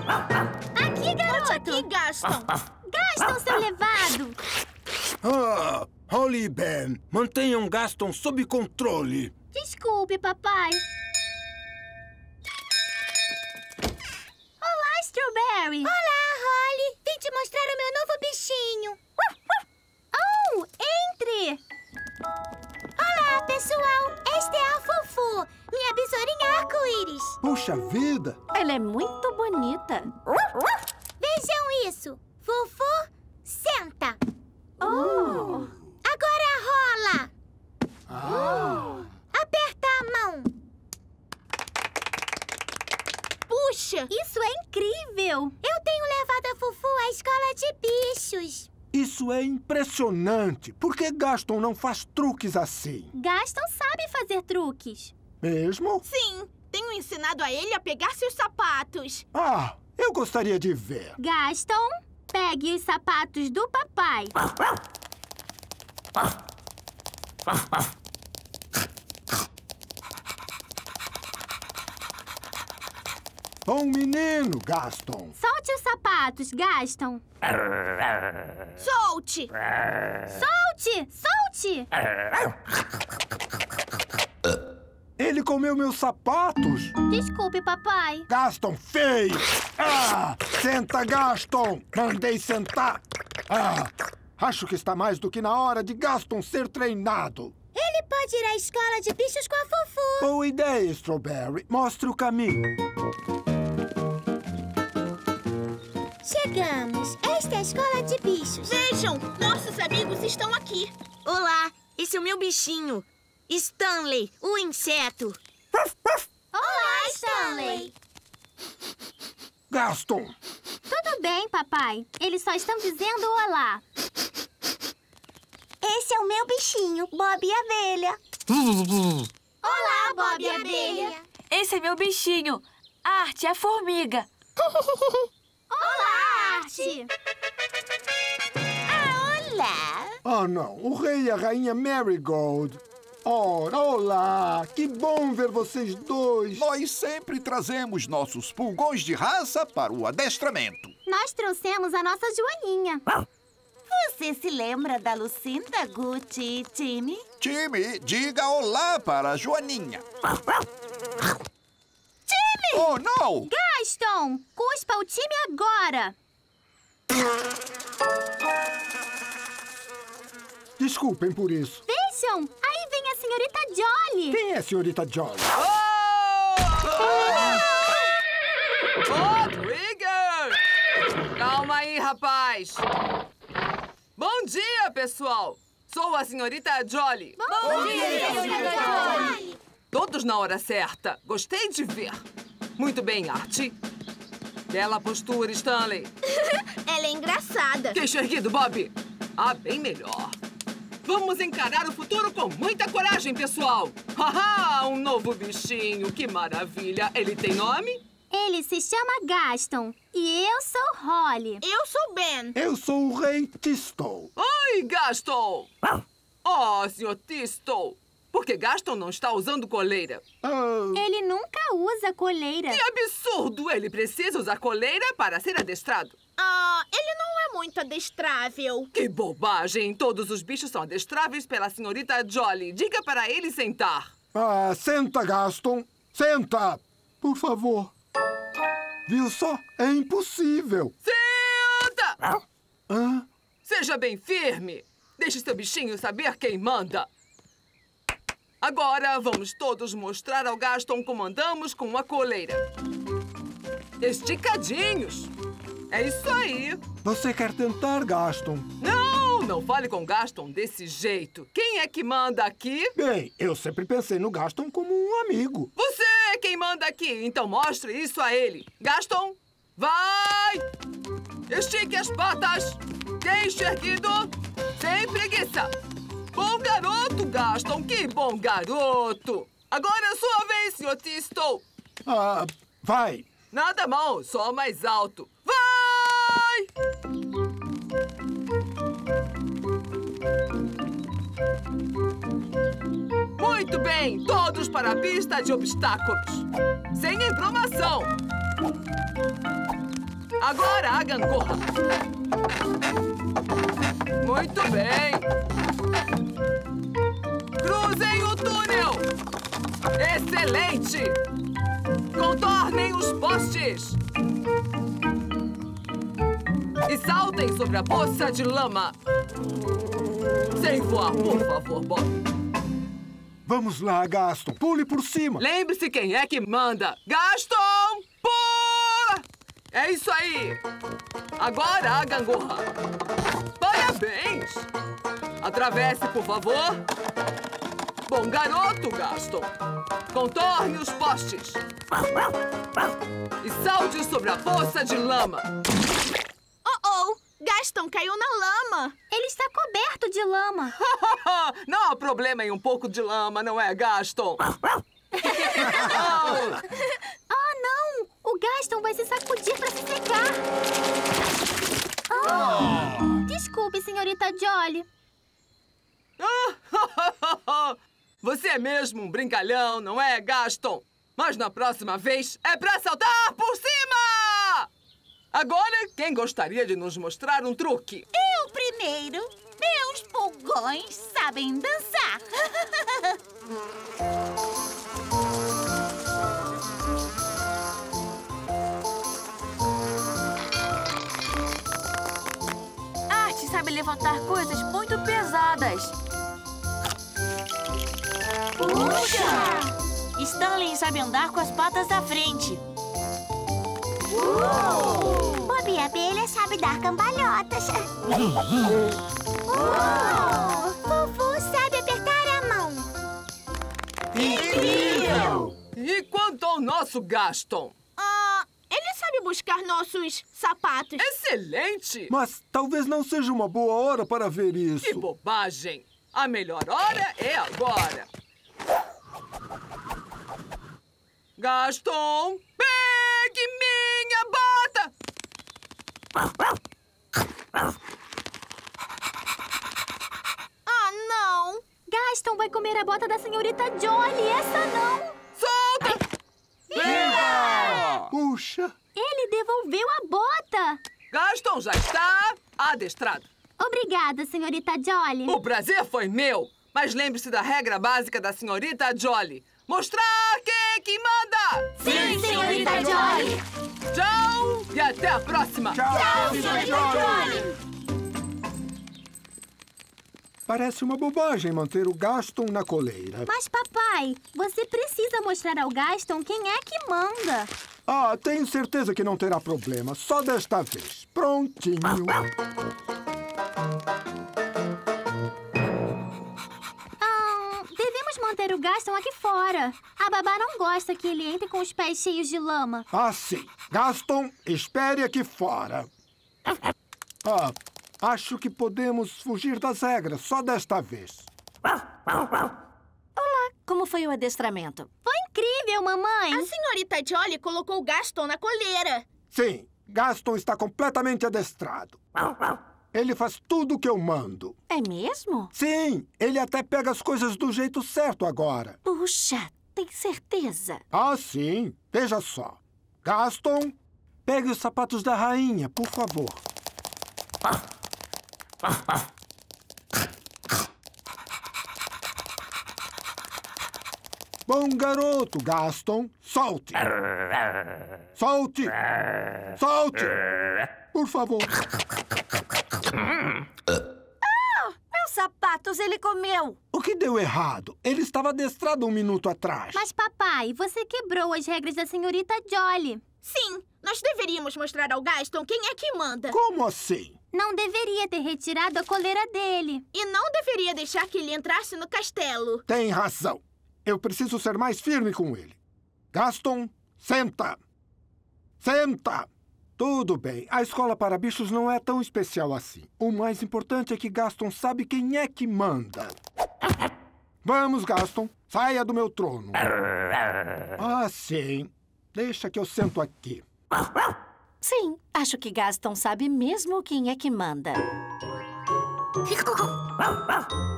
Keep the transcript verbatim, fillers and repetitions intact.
Aqui, garoto! Aqui, Gaston! Gaston, seu levado! Ah, Holly e Ben, mantenham Gaston sob controle. Desculpe, papai. Olá, Strawberry! Olá, Holly! Vim te mostrar o meu novo bichinho. Oh, entre! Olá, pessoal! Esta é a Fufu, minha besourinha arco-íris. Puxa vida! Ela é muito bonita. Vejam isso. Fufu, senta. Oh! Agora rola. Ah. Aperta a mão. Puxa! Isso é incrível! Eu tenho levado a Fufu à escola de bichos. Isso é impressionante. Por que Gaston não faz truques assim? Gaston sabe fazer truques. Mesmo? Sim, tenho ensinado a ele a pegar seus sapatos. Ah, eu gostaria de ver. Gaston, pegue os sapatos do papai. Bom menino, Gaston. Solte os sapatos, Gaston. Solte! Solte! Solte! Ele comeu meus sapatos. Desculpe, papai. Gaston, feio! Ah! Senta, Gaston! Mandei sentar! Ah! Acho que está mais do que na hora de Gaston ser treinado. Ele pode ir à escola de bichos com a Fufu. Boa ideia, Strawberry. Mostre o caminho. Chegamos. Esta é a escola de bichos. Vejam, nossos amigos estão aqui. Olá, esse é o meu bichinho. Stanley, o inseto. Olá, Stanley. Gaston! Tudo bem, papai. Eles só estão dizendo olá. Esse é o meu bichinho, Bob e Abelha. Olá, Bob e Abelha. Esse é meu bichinho. Arte, a formiga. Olá, Arte. Olá. Oh, não. O rei e a rainha Marigold. Oh, olá. Que bom ver vocês dois. Nós sempre trazemos nossos pulgões de raça para o adestramento. Nós trouxemos a nossa Joaninha. Você se lembra da Lucinda, Gucci e Timmy? Time, diga olá para a Joaninha. Time! Oh, não! Gaston, cuspa o time agora. Desculpem por isso. Vejam, aí vem a senhorita Jolly. Quem é a senhorita Jolly? Rodrigues! Calma aí, rapaz. Bom dia, pessoal. Sou a senhorita Jolly. Bom, dia, senhorita Jolly. Todos na hora certa. Gostei de ver. Muito bem, Arte. Bela postura, Stanley. Ela é engraçada. Queixo erguido, Bob. Ah, bem melhor. Vamos encarar o futuro com muita coragem, pessoal. Haha, um novo bichinho. Que maravilha. Ele tem nome? Ele se chama Gaston e eu sou Holly. Eu sou Ben. Eu sou o rei Tistou. Oi, Gaston. Oh, senhor Tistou. Por que Gaston não está usando coleira? Ah, Ele nunca usa coleira. Que absurdo! Ele precisa usar coleira para ser adestrado. Ah, ele não é muito adestrável. Que bobagem! Todos os bichos são adestráveis pela senhorita Jolly. Diga para ele sentar. ah, senta, Gaston. Senta! Por favor. Viu só? É impossível. Senta! Hã? Seja bem firme. Deixe seu bichinho saber quem manda. Agora, vamos todos mostrar ao Gaston como andamos com a coleira. Esticadinhos. É isso aí. Você quer tentar, Gaston? Não, não fale com Gaston desse jeito. Quem é que manda aqui? Bem, eu sempre pensei no Gaston como um amigo. Você é quem manda aqui, então mostre isso a ele. Gaston, vai! Estique as patas. Queixo erguido. Sem preguiça. Bom garoto, Gaston. Que bom garoto. Agora é sua vez, senhor Tistou. Ah, vai. Nada mal, só mais alto. Vai! Muito bem, todos para a pista de obstáculos. Sem informação. Agora a gangorra. Muito bem. Cruzem o túnel. Excelente. Contornem os postes. E saltem sobre a poça de lama. Sem voar, por favor, Bob. Vamos lá, Gaston. Pule por cima. Lembre-se quem é que manda. Gaston, pula! É isso aí. Agora a gangorra. Parabéns. Atravesse, por favor. Bom garoto, Gaston. Contorne os postes. E salte sobre a poça de lama. Oh, oh! Gaston caiu na lama. Ele está coberto de lama. Não há problema em um pouco de lama, não é, Gaston? Oh. Ah, não! O Gaston vai se sacudir para se secar. Oh. Desculpe, senhorita Jolly. Você é mesmo um brincalhão, não é, Gaston? Mas na próxima vez é pra saltar por cima! Agora, quem gostaria de nos mostrar um truque? Eu primeiro. Meus pulgões sabem dançar. Art sabe levantar coisas muito pesadas. Puxa! Stanley sabe andar com as patas à frente. Uh! Bob e a abelha sabe dar cambalhotas. uh! Fufu sabe apertar a mão. Incrível! E quanto ao nosso Gaston? Ah, ele sabe buscar nossos sapatos. Excelente! Mas talvez não seja uma boa hora para ver isso. Que bobagem! A melhor hora é agora. Gaston, pegue minha bota! Ah, não! Gaston vai comer a bota da senhorita Jolly. Essa não. Solta! Viva! Puxa! Ele devolveu a bota. Gaston já está adestrado. Obrigada, senhorita Jolly. O prazer foi meu, mas lembre-se da regra básica da senhorita Jolly. Mostrar quem é que manda! Sim, senhorita Jolly. Tchau e até a próxima! Tchau, senhorita Jolly! Parece uma bobagem manter o Gaston na coleira. Mas, papai, você precisa mostrar ao Gaston quem é que manda. Ah, tenho certeza que não terá problema. Só desta vez. Prontinho. Ah, devemos manter o Gaston aqui fora. A babá não gosta que ele entre com os pés cheios de lama. Ah, sim. Gaston, espere aqui fora. Ah, acho que podemos fugir das regras só desta vez. Como foi o adestramento? Foi incrível, mamãe. A senhorita Jolly colocou o Gaston na coleira. Sim, Gaston está completamente adestrado. Ele faz tudo o que eu mando. É mesmo? Sim, ele até pega as coisas do jeito certo agora. Puxa, tem certeza? Ah, sim. Veja só. Gaston, pegue os sapatos da rainha, por favor. Bom garoto, Gaston. Solte. Solte. Solte. Por favor. Meus sapatos ele comeu. O que deu errado? Ele estava adestrado um minuto atrás. Mas, papai, você quebrou as regras da senhorita Jolly. Sim, nós deveríamos mostrar ao Gaston quem é que manda. Como assim? Não deveria ter retirado a coleira dele. E não deveria deixar que ele entrasse no castelo. Tem razão. Eu preciso ser mais firme com ele. Gaston, senta. Senta. Tudo bem. A escola para bichos não é tão especial assim. O mais importante é que Gaston sabe quem é que manda. Vamos, Gaston. Saia do meu trono. Ah, sim. Deixa que eu sento aqui. Sim, acho que Gaston sabe mesmo quem é que manda.